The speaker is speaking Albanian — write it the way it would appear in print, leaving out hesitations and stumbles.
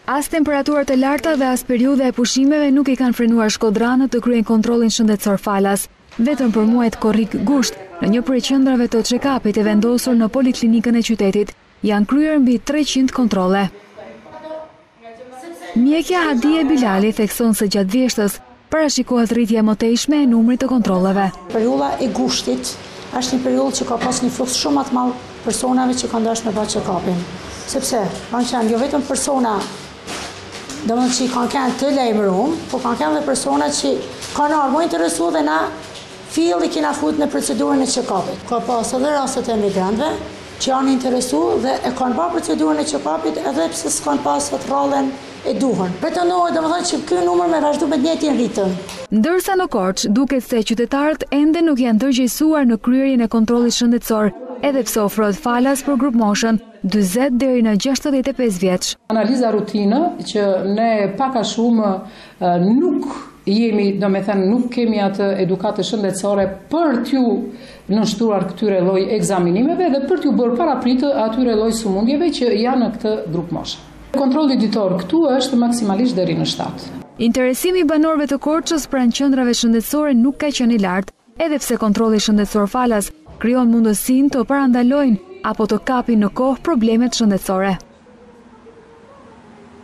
As temperaturat e larta dhe as periudha e pushimeve nuk i kanë frenuar shkodranët të kryejnë kontrollin shëndetësor falas. Vetëm për muajt korrik gusht, në një prej qendrave të check-upit e vendosur në poliklinikën e qytetit, janë kryer mbi 300 kontrolle. Mjekja Hadie Bilali thekson se gjatë vjeshtës parashikohet rritje e mëtejshme e numrit të kontrolleve. Periudha e gushtit është një periudhë që ka pas një fluks shumë më të madh personave që kanë dashur me bërë check-upin. Sepse kanë qenë jo vetëm persona që kanë qenë të lajmëruar, por kanë qenë dhe persona që kanë ardhur më interesuar dhe na filli kena fut në procedurën e check-upit. Ka pas edhe rastet e emigrantëve që janë interesuar dhe e kanë bërë procedurën e check-upit edhe pse s'kan pas atë rrallën e duhur. Pretendohet domethënë që ky numër me vazhdu me njëjtin ritëm. Ndërsa në Korçë duket se qytetarët ende nuk janë ndërgjegjësuar në kryerjen e kontrollit shëndetësor, edhe pse ofrohet falas për grup moshën 40 deri në 65 vjeç. Analiza rutinë që ne pak a shumë nuk jemi, nuk kemi atë edukatë shëndetësore për t'ju nënshtruar këtyre lloj ekzaminimeve dhe për t'ju bërë parapritë atyre lloj sëmundjeve që janë në këtë grup moshe. Kontrolli ditor këtu është maksimalisht deri në 7. Interesimi i banorëve të Korçës pranë qendrave shëndetësore nuk ka qenë i lartë, edhe pse kontrolli shëndetësor falas krijon mundësinë të parandalojnë apo të kapin në kohë problemet shëndetësore.